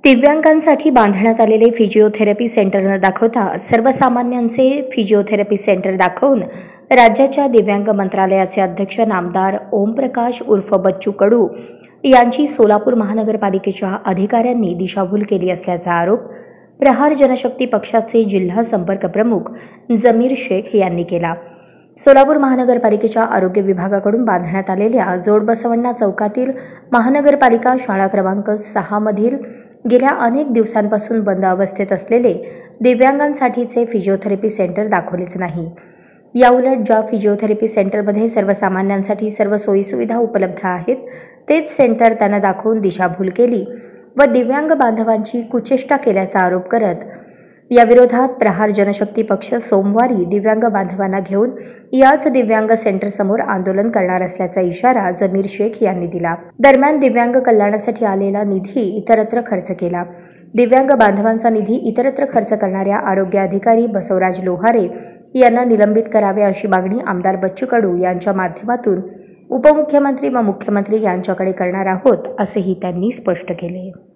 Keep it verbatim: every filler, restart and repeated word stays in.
दिव्यांगांसाठी बांधण्यात आलेले फिजिओथेरपी सेंटर न दाखवता सर्वसामान्यांचे फिजिओथेरपी सेंटर दाखवून राज्याच्या दिव्यांग मंत्रालयाचे अध्यक्ष नामदार ओमप्रकाश उर्फ बच्चू कडू यांची सोलापूर महानगरपालिकेच्या अधिकाऱ्यांनी दिशाभूल केली असल्याचा आरोप प्रहार जनशक्ती पक्षाचे जिल्हा संपर्क प्रमुख जमीर शेख यांनी केला। सोलापूर महानगरपालिकेच्या आरोग्य विभागाकडून बांधण्यात आलेल्या जोडबसवण्णा चौकातील महानगरपालिका शाळा क्रमांक सहा मधील गेल्या अनेक दिवसांपासून बंद अवस्थेत असलेले दिव्यांगांसाठीचे फिजिओथेरपी सेंटर दाखवलेच नाही। याउलट ज्या फिजिओथेरपी सेंटरमध्ये सर्वसामान्यांसाठी सर्व सोयीसुविधा उपलब्ध आहेत तेच सेंटर त्यांना दाखवून दिशाभूल केली व दिव्यांग बांधवांची कुचेष्टा केल्याचा आरोप करत या विरोधात प्रहार जनशक्ती पक्ष सोमवारी दिव्यांग बांधवांना घेऊन याच दिव्यांग सेंटर समोर आंदोलन करणार असल्याचा इशारा जमीर शेख यांनी दिला। दरम्यान दिव्यांग कल्याणासाठी आलेला निधी इतरत्र खर्च केला। दिव्यांग बांधवांचा निधी इतरत्र खर्च करणाऱ्या आरोग्य अधिकारी बसवराज लोहारे यांना निलंबित करावे अशी मागणी आमदार बच्चू कडू यांच्या माध्यमातून उपमुख्यमंत्री व मुख्यमंत्री यांच्याकडे करणार आहोत असेही त्यांनी स्पष्ट केले।